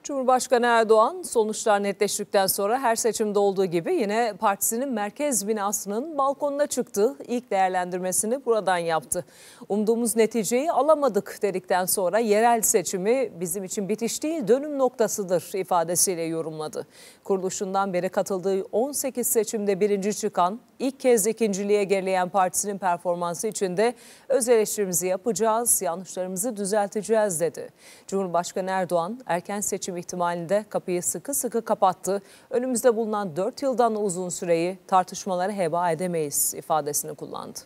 Cumhurbaşkanı Erdoğan sonuçlar netleştikten sonra her seçimde olduğu gibi yine partisinin merkez binasının balkonuna çıktı. İlk değerlendirmesini buradan yaptı. Umduğumuz neticeyi alamadık dedikten sonra yerel seçimi bizim için bitiş değil dönüm noktasıdır ifadesiyle yorumladı. Kuruluşundan beri katıldığı 18 seçimde birinci çıkan, ilk kez ikinciliğe gerileyen partisinin performansı için de öz eleştirimizi yapacağız, yanlışlarımızı düzelteceğiz dedi. Cumhurbaşkanı Erdoğan erken seçim ihtimalinde kapıyı sıkı sıkı kapattı. Önümüzde bulunan 4 yıldan uzun süreyi tartışmalara heba edemeyiz ifadesini kullandı.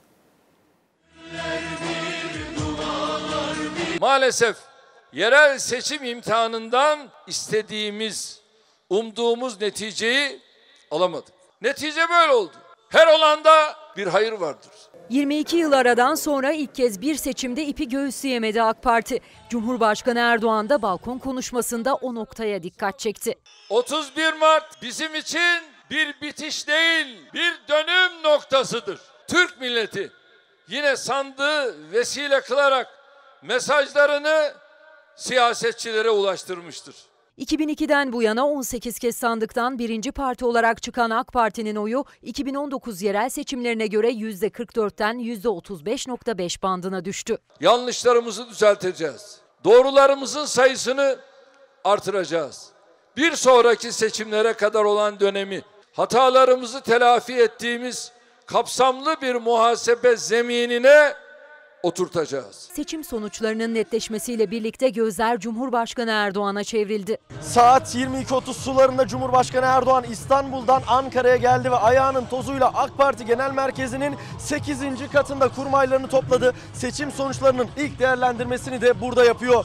Maalesef yerel seçim imtihanından istediğimiz, umduğumuz neticeyi alamadık. Netice böyle oldu. Her olanda bir hayır vardır. 22 yıl aradan sonra ilk kez bir seçimde ipi göğüsleyemedi AK Parti. Cumhurbaşkanı Erdoğan da balkon konuşmasında o noktaya dikkat çekti. 31 Mart bizim için bir bitiş değil, bir dönüm noktasıdır. Türk milleti yine sandığı vesile kılarak mesajlarını siyasetçilere ulaştırmıştır. 2002'den bu yana 18 kez sandıktan birinci parti olarak çıkan AK Parti'nin oyu 2019 yerel seçimlerine göre %44'ten %35.5 bandına düştü. Yanlışlarımızı düzelteceğiz. Doğrularımızın sayısını artıracağız. Bir sonraki seçimlere kadar olan dönemi hatalarımızı telafi ettiğimiz kapsamlı bir muhasebe zeminine oturtacağız. Seçim sonuçlarının netleşmesiyle birlikte gözler Cumhurbaşkanı Erdoğan'a çevrildi. Saat 22.30 sularında Cumhurbaşkanı Erdoğan İstanbul'dan Ankara'ya geldi ve ayağının tozuyla AK Parti Genel Merkezi'nin 8. katında kurmaylarını topladı. Seçim sonuçlarının ilk değerlendirmesini de burada yapıyor.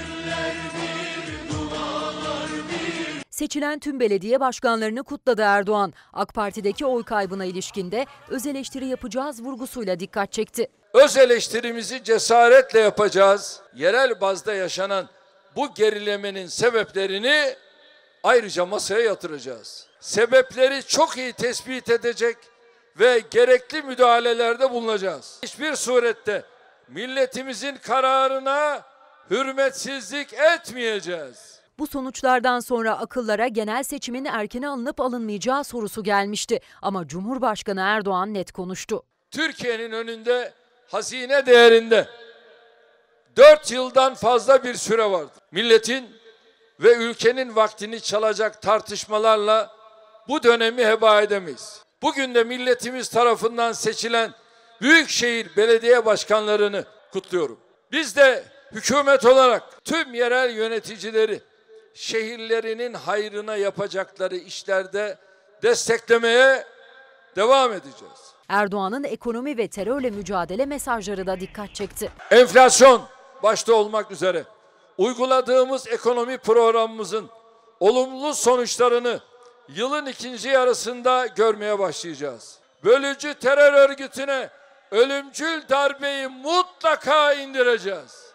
Seçilen tüm belediye başkanlarını kutladı Erdoğan. AK Parti'deki oy kaybına ilişkinde öz eleştiri yapacağız vurgusuyla dikkat çekti. Öz eleştirimizi cesaretle yapacağız. Yerel bazda yaşanan bu gerilemenin sebeplerini ayrıca masaya yatıracağız. Sebepleri çok iyi tespit edecek ve gerekli müdahalelerde bulunacağız. Hiçbir surette milletimizin kararına hürmetsizlik etmeyeceğiz. Bu sonuçlardan sonra akıllara genel seçimin erkene alınıp alınmayacağı sorusu gelmişti. Ama Cumhurbaşkanı Erdoğan net konuştu. Türkiye'nin önünde hazine değerinde 4 yıldan fazla bir süre vardır. Milletin ve ülkenin vaktini çalacak tartışmalarla bu dönemi heba edemeyiz. Bugün de milletimiz tarafından seçilen büyükşehir belediye başkanlarını kutluyorum. Biz de hükümet olarak tüm yerel yöneticileri şehirlerinin hayrına yapacakları işlerde desteklemeye devam edeceğiz. Erdoğan'ın ekonomi ve terörle mücadele mesajları da dikkat çekti. Enflasyon başta olmak üzere uyguladığımız ekonomi programımızın olumlu sonuçlarını yılın ikinci yarısında görmeye başlayacağız. Bölücü terör örgütüne ölümcül darbeyi mutlaka indireceğiz.